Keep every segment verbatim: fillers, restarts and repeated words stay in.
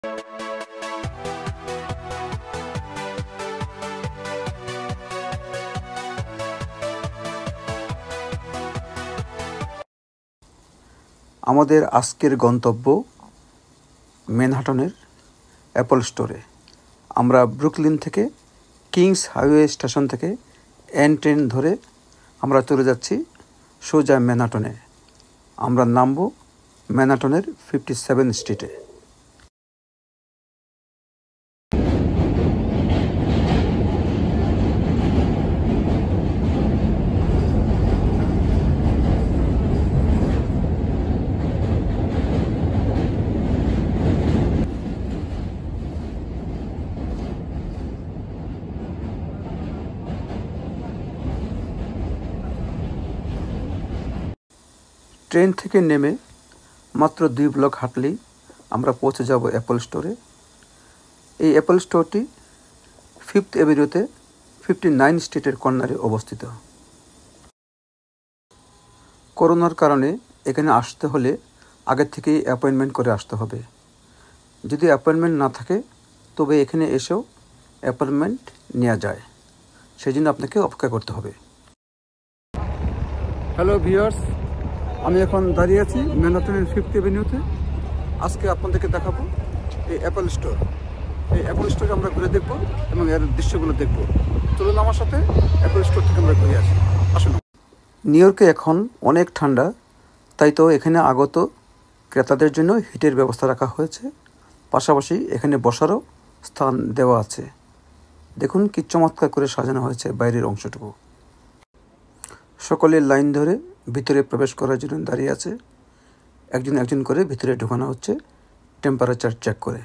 আমাদের আজকের গন্তব্য ম্যানহাটনের অ্যাপল স্টোরে। আমরা ব্রুকলিন থেকে কিংস হাইওয়ে স্টেশন থেকে এন ট্রেন ধরে আমরা চলে যাচ্ছি সোজা ম্যানহাটনে। আমরা নামব ম্যানহাটনের ফিফটি সেভেন স্ট্রিটে। ট্রেন থেকে নেমে মাত্র দুই ব্লক হাঁটলেই আমরা পৌঁছে যাব অ্যাপল স্টোরে। এই অ্যাপল স্টোরটি ফিফথ এভিনিউতে ফিফটি নাইন স্ট্রিটের কর্নারে অবস্থিত। করোনার কারণে এখানে আসতে হলে আগের থেকেই অ্যাপয়েন্টমেন্ট করে আসতে হবে। যদি অ্যাপয়েন্টমেন্ট না থাকে তবে এখানে এসেও অ্যাপয়েন্টমেন্ট নেওয়া যায়, সেই জন্য আপনাকে অপেক্ষা করতে হবে। হ্যালো ভিউয়ার্স, আমি এখন দাঁড়িয়ে আছি ম্যানহাটনের ফিফথ এভিনিউতে। আজকে আপনাদেরকে দেখাবো এই অ্যাপল স্টোর। এই অ্যাপল স্টোরে আমরা ঘুরে দেখবো এবং এর দৃশ্যগুলো দেখবো। চলুন আমার সাথে অ্যাপল স্টোর থেকে আমরা ঘুরে আসি, আসুন। নিউ ইয়র্কে এখন অনেক ঠান্ডা, তাই তো এখানে আগত ক্রেতাদের জন্য হিটের ব্যবস্থা রাখা হয়েছে। পাশাপাশি এখানে বসারও স্থান দেওয়া আছে। দেখুন কি চমৎকার করে সাজানো হয়েছে বাইরের অংশটুকু। সকলে লাইন ধরে ভিতরে প্রবেশ করার জন্য দাঁড়িয়ে আছে। একজন একজন করে ভিতরে ঢোকানো হচ্ছে টেম্পারেচার চেক করে।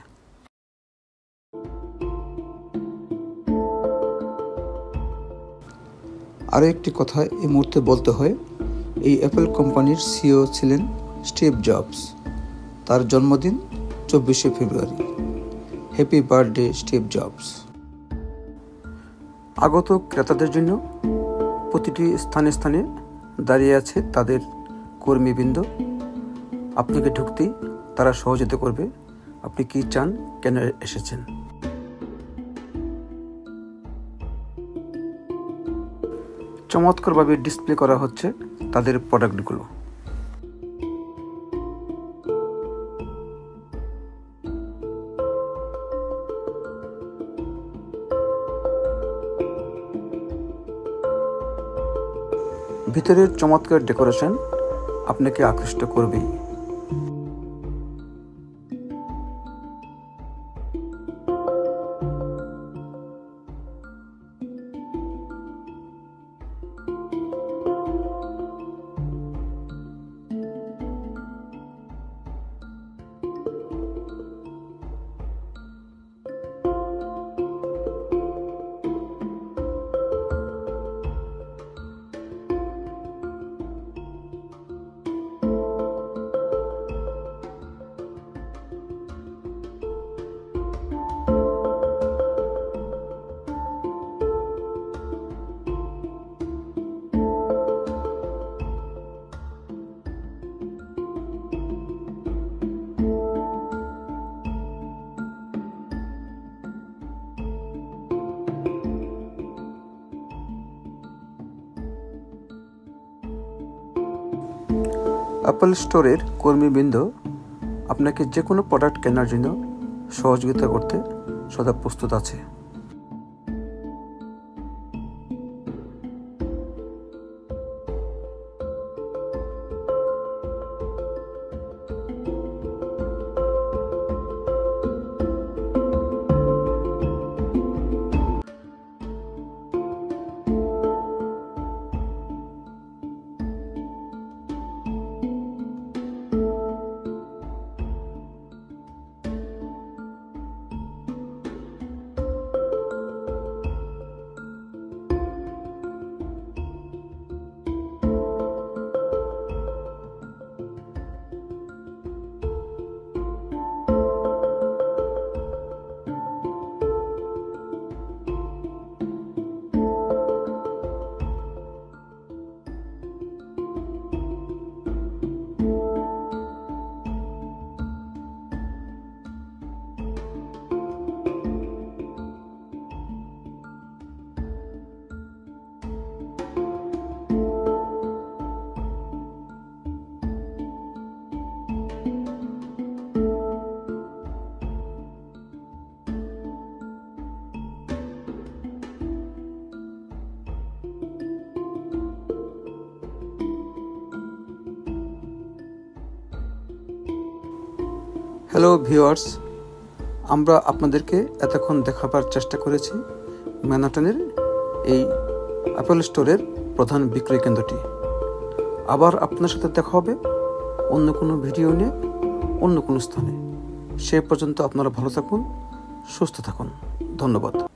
আরও একটি কথা এই মুহূর্তে বলতে হয়, এই অ্যাপল কোম্পানির সিইও ছিলেন স্টিভ জবস। তার জন্মদিন চব্বিশে ফেব্রুয়ারি। Happy birthday Steve Jobs. আগত ক্রেতাদের জন্য প্রতিটি স্থানে স্থানে দাঁড়িয়ে আছে তাদের কর্মীবৃন্দ। আপনাকে ঢুকতেই তারা সহযোগিতা করবে, আপনি কি চান, কেন এসেছেন। চমৎকারভাবে ডিসপ্লে করা হচ্ছে তাদের প্রোডাক্টগুলো। ভিতরের চমৎকার ডেকোরেশন আপনাকে আকৃষ্ট করবেই। অ্যাপল স্টোরের কর্মীবৃন্দ আপনাকে যে কোনো প্রোডাক্ট কেনার জন্য সহযোগিতা করতে সদা প্রস্তুত আছে। হ্যালো ভিউয়ার্স, আমরা আপনাদেরকে এতক্ষণ দেখাবার চেষ্টা করেছি ম্যানহাটনের এই অ্যাপল স্টোরের প্রধান বিক্রয় কেন্দ্রটি। আবার আপনার সাথে দেখা হবে অন্য কোনো ভিডিও নিয়ে অন্য কোনো স্থানে। সে পর্যন্ত আপনারা ভালো থাকুন, সুস্থ থাকুন। ধন্যবাদ।